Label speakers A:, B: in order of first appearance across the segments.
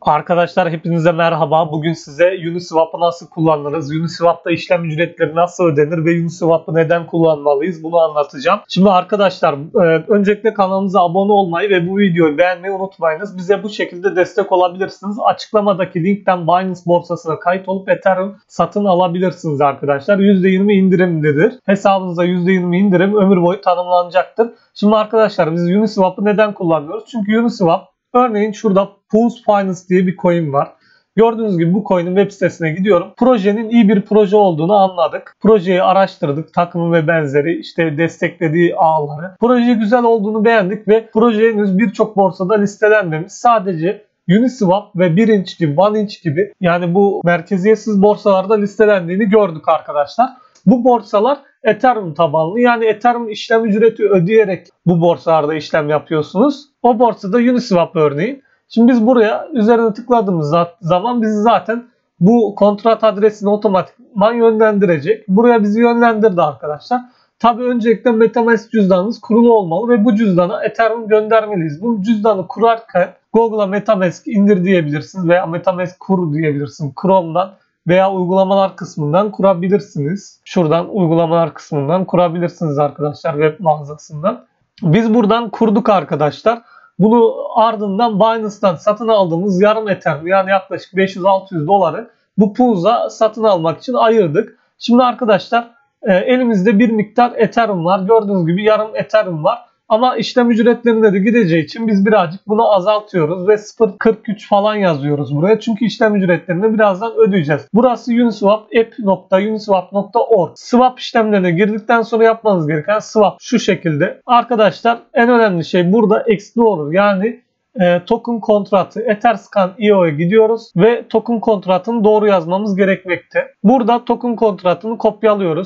A: Arkadaşlar hepinize merhaba. Bugün size Uniswap'ı nasıl kullanırız, Uniswap'ta işlem ücretleri nasıl ödenir ve Uniswap'ı neden kullanmalıyız bunu anlatacağım. Şimdi arkadaşlar öncelikle kanalımıza abone olmayı ve bu videoyu beğenmeyi unutmayınız. Bize bu şekilde destek olabilirsiniz. Açıklamadaki linkten Binance borsasına kayıt olup Ethereum satın alabilirsiniz arkadaşlar. %20 indirimlidir. Hesabınıza %20 indirim ömür boyu tanımlanacaktır. Şimdi arkadaşlar biz Uniswap'ı neden kullanıyoruz? Çünkü Uniswap, örneğin şurada Pulse Finance diye bir coin var. Gördüğünüz gibi bu coin'in web sitesine gidiyorum. Projenin iyi bir proje olduğunu anladık. Projeyi araştırdık. Takımı ve benzeri işte desteklediği ağları. Proje güzel olduğunu beğendik ve proje henüz birçok borsada listelenmemiş. Sadece Uniswap ve 1inch gibi, 1inch gibi yani bu merkeziyetsiz borsalarda listelendiğini gördük arkadaşlar. Bu borsalar Ethereum tabanlı, yani Ethereum işlem ücreti ödeyerek bu borsalarda işlem yapıyorsunuz. O borsada Uniswap örneğin. Şimdi biz buraya üzerine tıkladığımız zaman bizi zaten bu kontrat adresine otomatikman yönlendirecek. Buraya bizi yönlendirdi arkadaşlar. Tabi öncelikle MetaMask cüzdanınız kurulu olmalı ve bu cüzdana Ethereum göndermeliyiz. Bu cüzdanı kurarken Google'a MetaMask indir diyebilirsiniz veya MetaMask kur diyebilirsiniz Chrome'dan veya uygulamalar kısmından kurabilirsiniz. Şuradan uygulamalar kısmından kurabilirsiniz arkadaşlar, web mağazasından. Biz buradan kurduk arkadaşlar. Bunu ardından Binance'dan satın aldığımız yarım Ethereum, yani yaklaşık 500-600 doları bu Pulse'a satın almak için ayırdık. Şimdi arkadaşlar elimizde bir miktar Ethereum var. Gördüğünüz gibi yarım Ethereum var. Ama işlem ücretlerine de gideceği için biz birazcık bunu azaltıyoruz ve 0.43 falan yazıyoruz buraya. Çünkü işlem ücretlerini birazdan ödeyeceğiz. Burası Uniswap app.uniswap.org. Swap işlemlerine girdikten sonra yapmanız gereken swap şu şekilde. Arkadaşlar en önemli şey burada Explorer, yani token kontratı Etherscan.io'ya gidiyoruz ve token kontratını doğru yazmamız gerekmekte. Burada token kontratını kopyalıyoruz.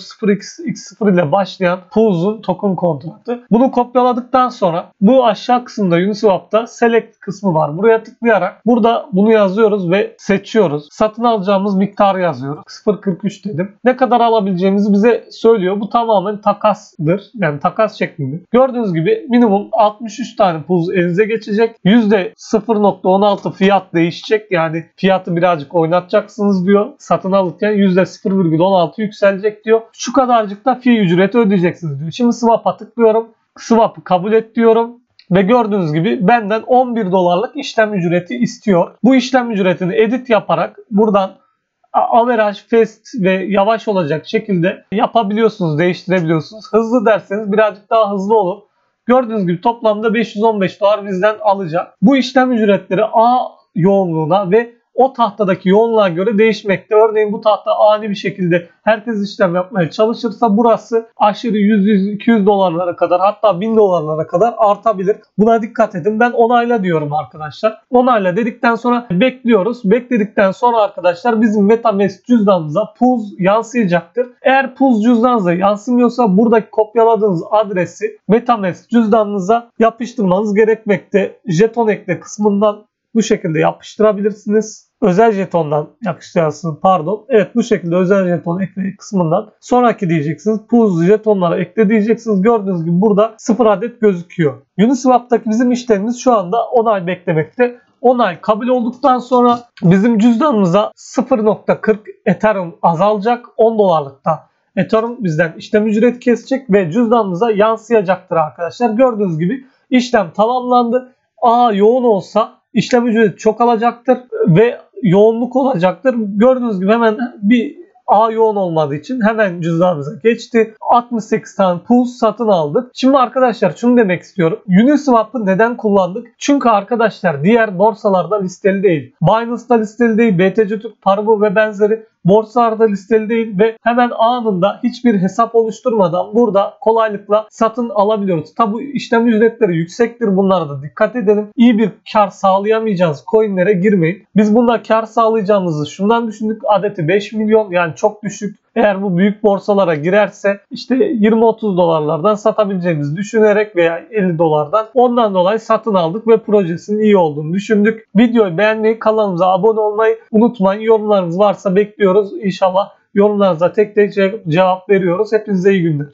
A: 0x0 ile başlayan Pulse'un token kontratı. Bunu kopyaladıktan sonra bu aşağı kısımda Uniswap'ta Select kısmı var. Buraya tıklayarak burada bunu yazıyoruz ve seçiyoruz. Satın alacağımız miktarı yazıyoruz. 0.43 dedim. Ne kadar alabileceğimizi bize söylüyor. Bu tamamen takasdır. Yani takas şeklinde. Gördüğünüz gibi minimum 63 tane Pulse elinize geçecek. %0.16 fiyat değişecek. Yani fiyatı birazcık oynatacaksınız diyor. Satın alırken %0.16 yükselecek diyor. Şu kadarcık da fee ücreti ödeyeceksiniz diyor. Şimdi swap'a tıklıyorum. Swap'ı kabul et diyorum. Ve gördüğünüz gibi benden 11 dolarlık işlem ücreti istiyor. Bu işlem ücretini edit yaparak buradan average, fast ve yavaş olacak şekilde yapabiliyorsunuz, değiştirebiliyorsunuz. Hızlı derseniz birazcık daha hızlı olur. Gördüğünüz gibi toplamda 515 dolar bizden alacak. Bu işlem ücretleri ağ yoğunluğuna ve o tahtadaki yoğunluğa göre değişmekte. Örneğin bu tahta ani bir şekilde herkes işlem yapmaya çalışırsa burası aşırı 100-200 dolarlara kadar, hatta 1000 dolarlara kadar artabilir. Buna dikkat edin. Ben onayla diyorum arkadaşlar. Onayla dedikten sonra bekliyoruz. Bekledikten sonra arkadaşlar bizim MetaMask cüzdanımıza Pulse yansıyacaktır. Eğer Pulse cüzdanınıza yansımıyorsa buradaki kopyaladığınız adresi MetaMask cüzdanınıza yapıştırmanız gerekmekte. Jeton ekle kısmından bu şekilde yapıştırabilirsiniz. Özel jetondan yapıştıracaksınız. Pardon. Evet, bu şekilde özel jeton ekle kısmından sonraki diyeceksiniz. Pulse jetonlara ekle diyeceksiniz. Gördüğünüz gibi burada 0 adet gözüküyor. Uniswap'taki bizim işlemimiz şu anda onay beklemekte. Onay kabul olduktan sonra bizim cüzdanımıza 0.40 Ethereum azalacak. 10 dolarlıkta Ethereum bizden işlem ücreti kesecek ve cüzdanımıza yansıyacaktır arkadaşlar. Gördüğünüz gibi işlem tamamlandı. Yoğun olsa İşlem ücreti çok alacaktır ve yoğunluk olacaktır. Gördüğünüz gibi hemen bir yoğun olmadığı için hemen cüzdanımıza geçti. 68 tane Pulse satın aldık. Şimdi arkadaşlar şunu demek istiyorum. Uniswap'ı neden kullandık? Çünkü arkadaşlar diğer borsalarda listeli değil. Binance'da listeli değil. BTC Türk, Paribu ve benzeri borsalarda listeli değil ve hemen anında hiçbir hesap oluşturmadan burada kolaylıkla satın alabiliyoruz. Tabi işlem ücretleri yüksektir. Bunlara da dikkat edelim. İyi bir kar sağlayamayacağınız coinlere girmeyin. Biz bunda kar sağlayacağımızı şundan düşündük. Adeti 5 milyon, yani çok düşük. Eğer bu büyük borsalara girerse işte 20-30 dolarlardan satabileceğimizi düşünerek veya 50 dolardan, ondan dolayı satın aldık ve projesinin iyi olduğunu düşündük. Videoyu beğenmeyi, kanalımıza abone olmayı unutmayın. Yorumlarınız varsa bekliyoruz. İnşallah yorumlarınıza tek tek cevap veriyoruz. Hepinize iyi günler.